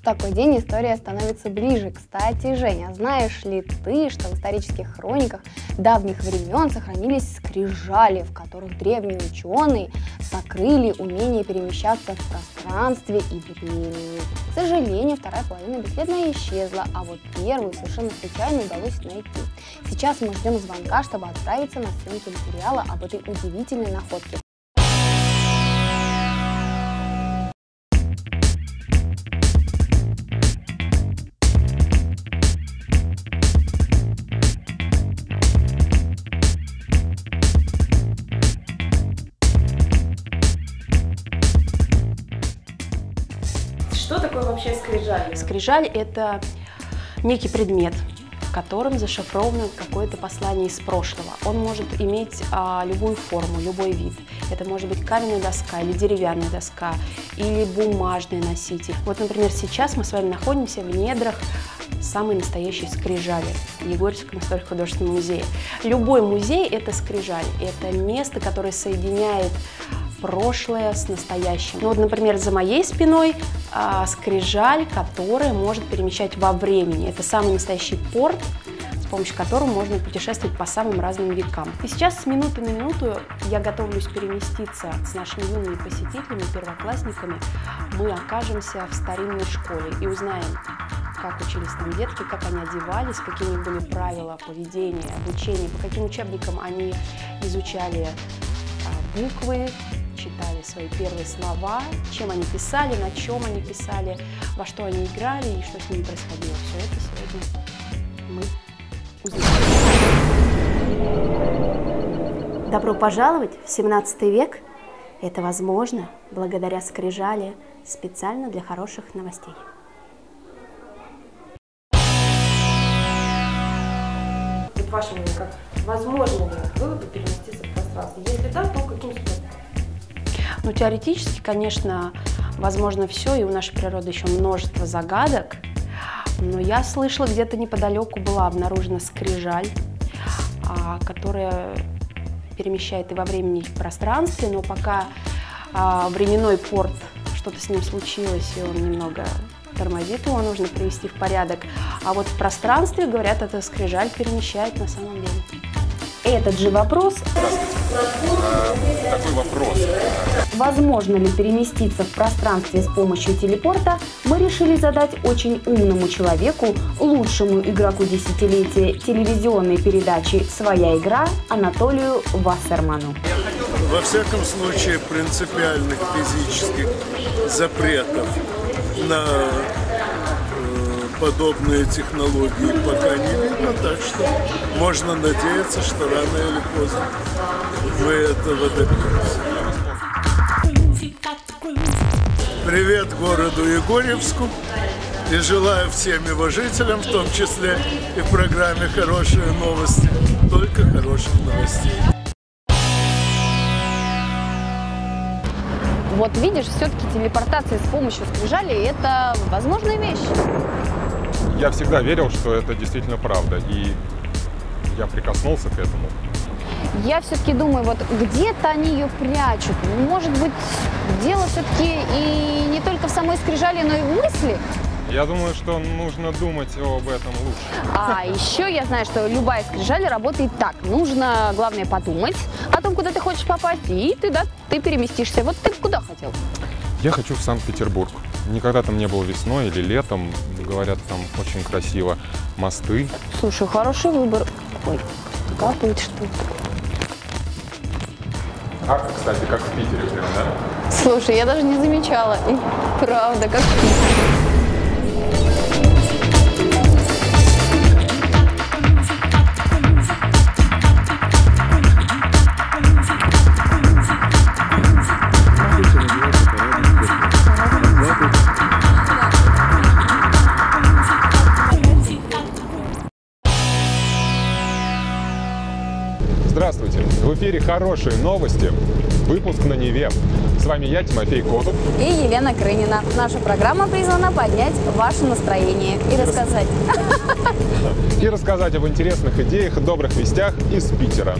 такой день история становится ближе. Кстати, Женя, знаешь ли ты, что в исторических хрониках давних времен сохранились скрижали, в которых древние ученые сокрыли умение перемещаться в пространстве и времени? К сожалению, вторая половина бесследно исчезла, а вот первую совершенно случайно удалось найти. Сейчас мы ждем звонка, чтобы отправиться на съемки материала об этой удивительной находке. Что такое вообще скрижаль? Скрижаль – это некий предмет, в котором зашифровано какое-то послание из прошлого. Он может иметь любую форму, любой вид. Это может быть каменная доска или деревянная доска, или бумажный носитель. Вот, например, сейчас мы с вами находимся в недрах самой настоящей скрижали в Егорьевском историко-художественном музее. Любой музей – это скрижаль, это место, которое соединяет прошлое с настоящим. Ну, вот, например, за моей спиной скрижаль, которая может перемещать во времени. Это самый настоящий порт, с помощью которого можно путешествовать по самым разным векам. И сейчас с минуты на минуту я готовлюсь переместиться с нашими юными посетителями, первоклассниками. Мы окажемся в старинной школе и узнаем, как учились там детки, как они одевались, какие у них были правила поведения, обучения, по каким учебникам они изучали буквы, читали свои первые слова, чем они писали, на чем они писали, во что они играли и что с ними происходило. Все это сегодня мы узнаем. Добро пожаловать в 17 век. Это возможно благодаря скрижали специально для хороших новостей. Вот ваше мнение, как возможно ли было бы переместиться в пространство? Если да, то каким способом? Ну, теоретически, конечно, возможно все, и у нашей природы еще множество загадок. Но я слышала, где-то неподалеку была обнаружена скрижаль, которая перемещает и во времени, и в пространстве, но пока временной порт, что-то с ним случилось, и он немного тормозит, его нужно привести в порядок. А вот в пространстве, говорят, эта скрижаль перемещает на самом деле. Этот же вопрос. Такой вопрос. Возможно ли переместиться в пространстве с помощью телепорта, мы решили задать очень умному человеку, лучшему игроку десятилетия телевизионной передачи «Своя игра» Анатолию Вассерману. Во всяком случае, принципиальных физических запретов на подобные технологии пока не видно, так что можно надеяться, что рано или поздно мы этого добьемся. Привет городу Егорьевску и желаю всем его жителям, в том числе и в программе «Хорошие новости», только хороших новостей. Вот видишь, все-таки телепортация с помощью скрижали – это возможная вещь. Я всегда верил, что это действительно правда, и я прикоснулся к этому. Я все-таки думаю, вот где-то они ее прячут. Может быть, дело все-таки и не только в самой скрижали, но и в мысли. Я думаю, что нужно думать об этом лучше. А еще я знаю, что любая скрижаль работает так. Нужно, главное, подумать о том, куда ты хочешь попасть, и ты переместишься. Вот ты куда хотел? Я хочу в Санкт-Петербург. Никогда там не был весной или летом. Говорят, там очень красиво. Мосты. Слушай, хороший выбор. Ой, капает что-то. Кстати, как в Питере прям, да? Слушай, я даже не замечала. И правда, как в Питере. Здравствуйте! В эфире «Хорошие новости». Выпуск на Неве. С вами я, Тимофей Котов. И Елена Крынина. Наша программа призвана поднять ваше настроение и рассказать. И рассказать об интересных идеях и добрых вестях из Питера.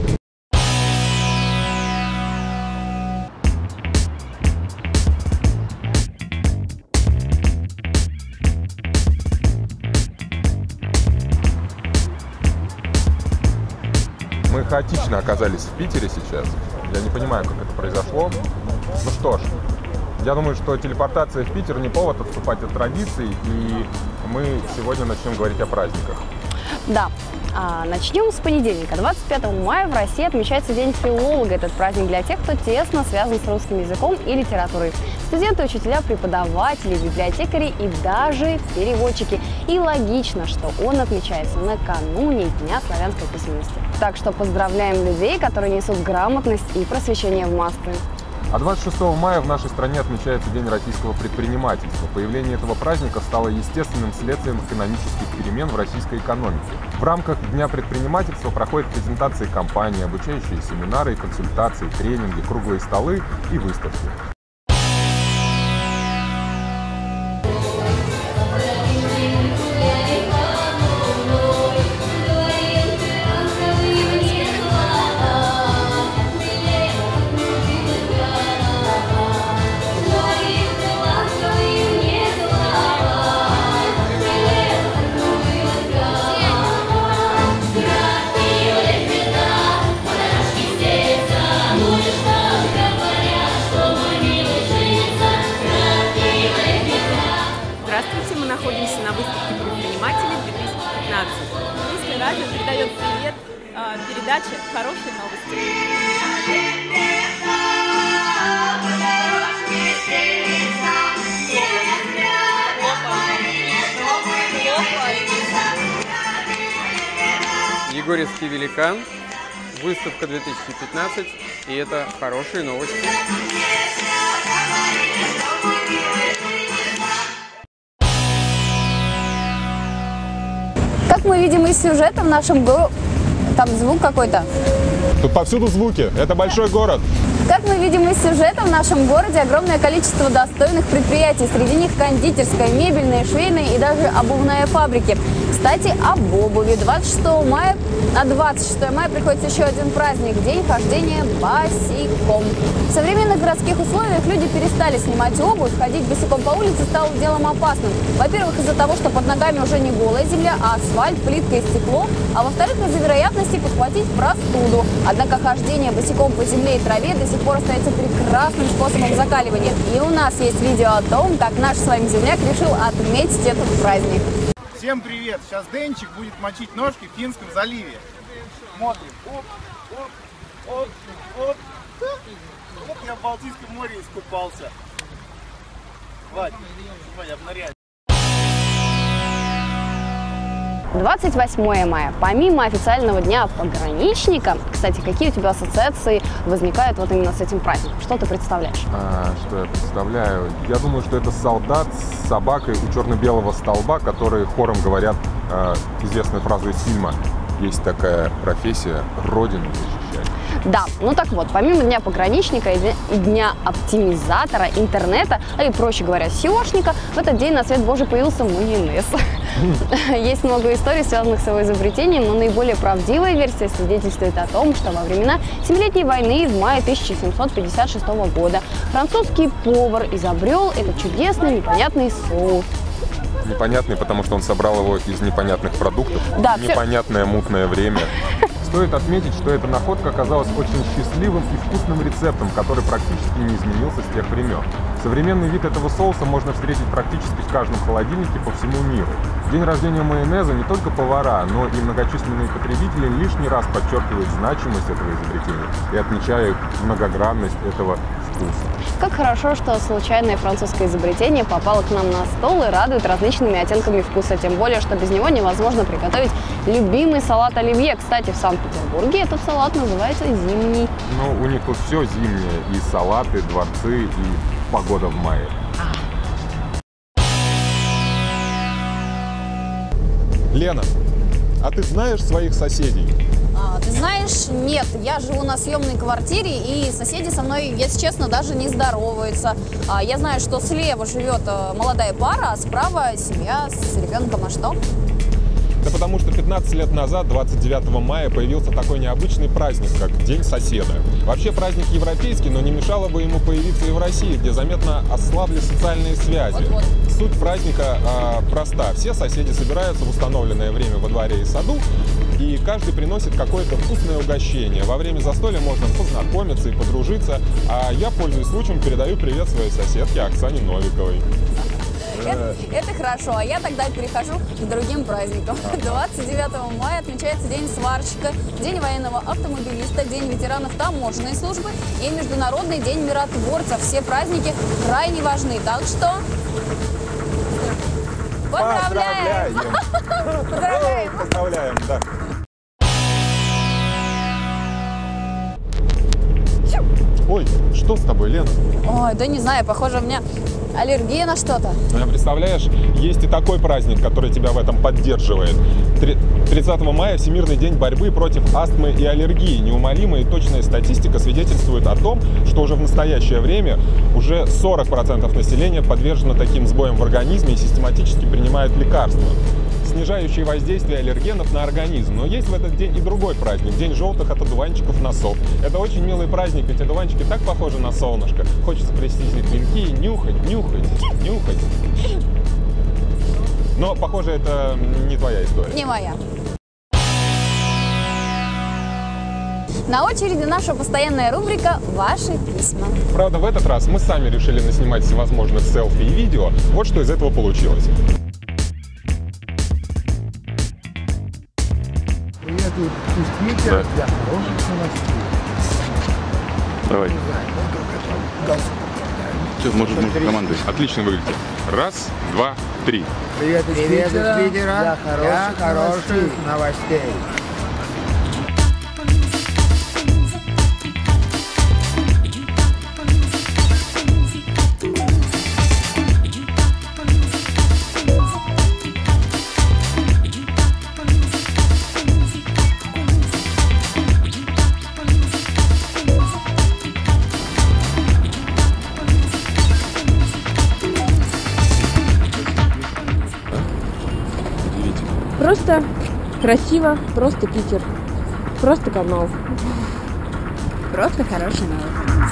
хаотично оказались в Питере сейчас. Я не понимаю, как это произошло. Ну что ж, я думаю, что телепортация в Питер не повод отступать от традиций, и мы сегодня начнем говорить о праздниках. Да. Начнем с понедельника. 25 мая в России отмечается День филолога. Этот праздник для тех, кто тесно связан с русским языком и литературой. Студенты, учителя, преподаватели, библиотекари и даже переводчики. И логично, что он отмечается накануне Дня славянской письменности. Так что поздравляем людей, которые несут грамотность и просвещение в массы. А 26 мая в нашей стране отмечается День российского предпринимательства. Появление этого праздника стало естественным следствием экономических перемен в российской экономике. В рамках Дня предпринимательства проходят презентации компаний, обучающие семинары и консультации, тренинги, круглые столы и выставки. Здравствуйте, мы находимся на выставке предпринимателей 2015. Русское радио передает привет передаче «Хорошие новости». Егорьевский великан, выставка 2015, и это хорошие новости. Как мы видим из сюжета, в нашем городе... Там звук какой-то. Тут повсюду звуки. Это большой город. Как мы видим из сюжета, в нашем городе огромное количество достойных предприятий. Среди них кондитерская, мебельная, швейная и даже обувная фабрики. Кстати, об обуви. 26 мая на 26 мая приходится еще один праздник – день хождения босиком. В современных городских условиях люди перестали снимать обувь, ходить босиком по улице стало делом опасным. Во-первых, из-за того, что под ногами уже не голая земля, а асфальт, плитка и стекло. А во-вторых, из-за вероятности подхватить простуду. Однако хождение босиком по земле и траве до сих пор остается прекрасным способом закаливания. И у нас есть видео о том, как наш с вами земляк решил отметить этот праздник. Всем привет! Сейчас Денчик будет мочить ножки в Финском заливе. Смотрим. Оп, оп, оп, оп. Вот я в Балтийском море искупался. Вадь, давай обныряй. 28 мая. Помимо официального дня пограничника, кстати, какие у тебя ассоциации возникают вот именно с этим праздником? Что ты представляешь? Что я представляю? Я думаю, что это солдат с собакой у черно-белого столба, которые хором говорят известную фразу из фильма. Есть такая профессия – родину защищать. Да, ну так вот, помимо Дня пограничника и Дня оптимизатора интернета, или, проще говоря, SEOшника, в этот день на свет Божий появился майонез. Есть много историй, связанных с его изобретением, но наиболее правдивая версия свидетельствует о том, что во времена Семилетней войны в мае 1756 года французский повар изобрел этот чудесный непонятный соус. Непонятный, потому что он собрал его из непонятных продуктов. Да, непонятное мутное время. Стоит отметить, что эта находка оказалась очень счастливым и вкусным рецептом, который практически не изменился с тех времен. Современный вид этого соуса можно встретить практически в каждом холодильнике по всему миру. День рождения майонеза не только повара, но и многочисленные потребители лишний раз подчеркивают значимость этого изобретения и отмечают многогранность этого вкуса. Как хорошо, что случайное французское изобретение попало к нам на стол и радует различными оттенками вкуса. Тем более, что без него невозможно приготовить любимый салат оливье. Кстати, в Санкт-Петербурге этот салат называется зимний. Ну, у них тут все зимнее. И салаты, дворцы, и погода в мае. Лена, а ты знаешь своих соседей? Ты знаешь, нет, я живу на съемной квартире, и соседи со мной, если честно, даже не здороваются. Я знаю, что слева живет молодая пара, а справа семья с ребенком. А что? Да потому что 15 лет назад, 29 мая, появился такой необычный праздник, как День соседа. Вообще праздник европейский, но не мешало бы ему появиться и в России, где заметно ослабли социальные связи. Суть праздника проста. Все соседи собираются в установленное время во дворе и саду, и каждый приносит какое-то вкусное угощение. Во время застолья можно познакомиться и подружиться. А я, пользуясь случаем, передаю привет своей соседке Оксане Новиковой. Это хорошо, а я тогда перехожу к другим праздникам. 29 мая отмечается День сварщика, День военного автомобилиста, День ветеранов таможенной службы и Международный день миротворца. Все праздники крайне важны, так что поздравляем! Поздравляем! Поздравляем, да. Ой, что с тобой, Лена? Ой, да не знаю, похоже, у меня аллергия на что-то. Представляешь, есть и такой праздник, который тебя в этом поддерживает. 30 мая Всемирный день борьбы против астмы и аллергии. Неумолимая и точная статистика свидетельствует о том, что уже в настоящее время уже 40% населения подвержено таким сбоям в организме и систематически принимают лекарства, снижающие воздействие аллергенов на организм. Но есть в этот день и другой праздник – День желтых от одуванчиков носов. Это очень милый праздник, ведь одуванчики так похожи на солнышко. Хочется плести из них венки и нюхать. Но, похоже, это не твоя история. Не моя. На очереди наша постоянная рубрика «Ваши письма». Правда, в этот раз мы сами решили наснимать всевозможных селфи и видео. Вот что из этого получилось. Привет из Питера для хороших новостей. Давай. Сейчас, может, командуй. Отлично выглядит. Раз, два, три. Привет из Питера для хороших новостей. Просто красиво, просто Питер, просто канал, просто хороший новость.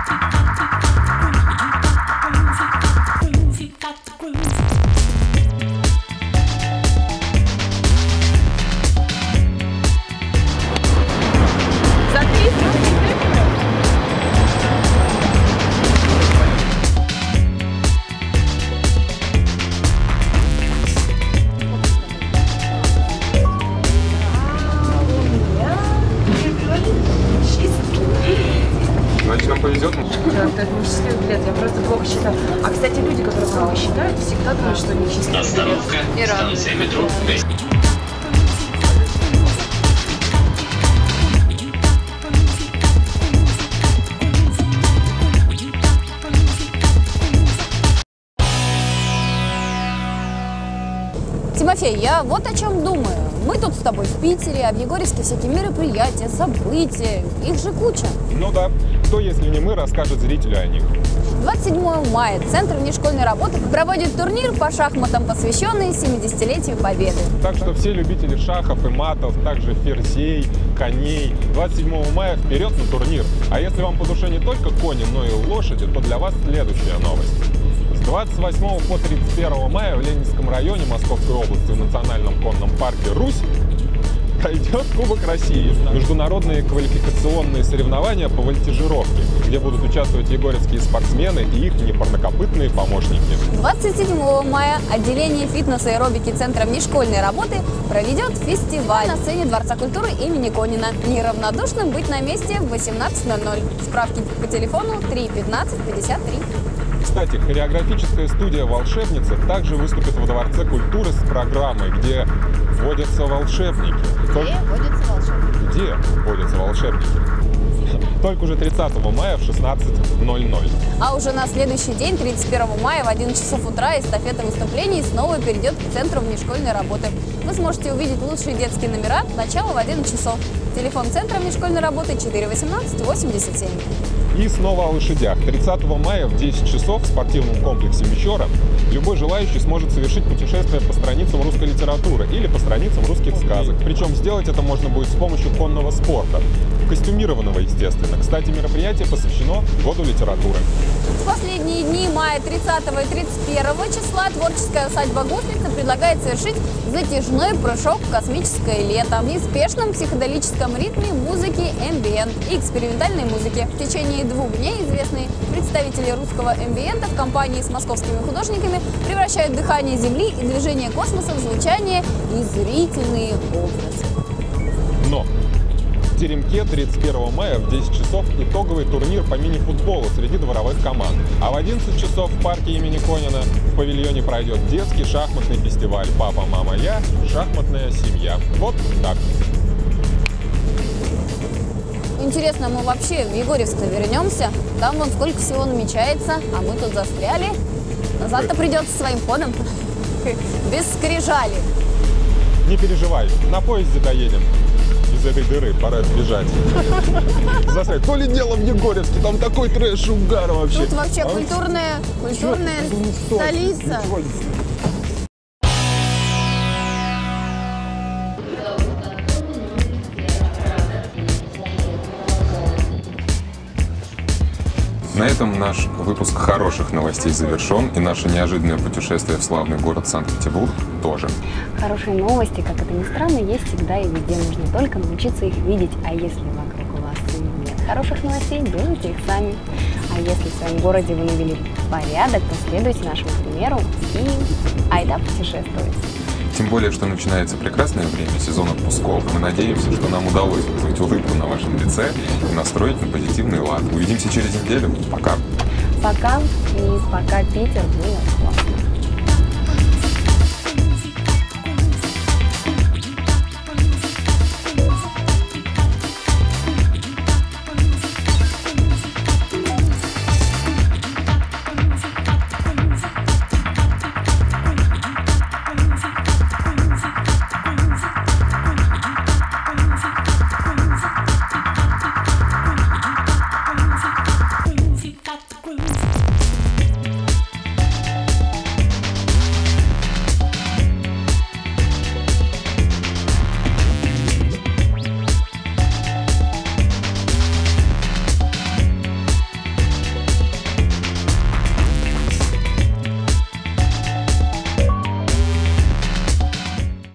Значит, нам повезет? Да, это счастливый билет, я просто плохо считаю. А, кстати, люди, которые плохо считают, всегда думают, что у них счастливый билет. Станция метро. Тимофей, я вот о чем думаю. Мы тут с тобой в Питере, а в Егорьевске всякие мероприятия, события, их же куча. Ну да, кто, если не мы, расскажет зрителю о них. 27 мая Центр внешкольной работы проводит турнир по шахматам, посвященный 70-летию Победы. Так что все любители шахов и матов, также ферзей, коней, 27 мая вперед на турнир. А если вам по душе не только кони, но и лошади, то для вас следующая новость. С 28 по 31 мая в Ленинском районе Московской области в национальном конном парке «Русь» пройдет Кубок России. Международные квалификационные соревнования по вольтежировке, где будут участвовать егорьевские спортсмены и их непарнокопытные помощники. 27 мая отделение фитнеса и аэробики Центра внешкольной работы проведет фестиваль на сцене Дворца культуры имени Конина. Неравнодушным быть на месте в 18:00. Справки по телефону 3 15 53. Кстати, хореографическая студия «Волшебница» также выступит во Дворце культуры с программой, где водятся волшебники. Где водятся волшебники? Только уже 30 мая в 16:00. А уже на следующий день, 31 мая в 11 часов утра, эстафета выступлений снова перейдет к Центру внешкольной работы. Вы сможете увидеть лучшие детские номера, начало в 11 часов. Телефон Центра внешкольной работы 418 87. И снова о лошадях. 30 мая в 10 часов в спортивном комплексе «Мещера» Любой желающий сможет совершить путешествие по страницам русской литературы или по страницам русских сказок. Причем сделать это можно будет с помощью конного спорта. Костюмированного, естественно. Кстати, мероприятие посвящено Году литературы. В последние дни мая 30 и 31 числа творческая усадьба Гусеница предлагает совершить затяжной прыжок в космическое лето в неспешном психоделическом ритме музыки эмбиент и экспериментальной музыки. В течение 2 дней известные представители русского эмбиента в компании с московскими художниками превращают дыхание Земли и движение космоса в звучание и зрительные образы. Но в Теремке 31 мая в 10 часов итоговый турнир по мини-футболу среди дворовых команд. А в 11 часов в парке имени Конина в павильоне пройдет детский шахматный фестиваль «Папа, мама, я. Шахматная семья». Вот так. Интересно, мы вообще в Егорьевск-то вернемся? Там вон сколько всего намечается, а мы тут застряли. Назад-то придется своим ходом. Без скрижали. Не переживай, на поезде доедем. Из этой дыры пора сбежать. Застрять. То ли дело в Егорьевске, там такой трэш, угар вообще. Тут вообще культурная столица. На этом наш выпуск хороших новостей завершен, и наше неожиданное путешествие в славный город Санкт-Петербург тоже. Хорошие новости, как это ни странно, есть всегда и везде. Нужно только научиться их видеть. А если вокруг вас нет хороших новостей, делайте их сами. А если в своем городе вы навели порядок, то следуйте нашему примеру и айда путешествовать. Тем более, что начинается прекрасное время, сезон отпусков. Мы надеемся, что нам удалось вызвать улыбку на вашем лице и настроить на позитивный лад. Увидимся через неделю. Пока. Пока. И пока Питер был.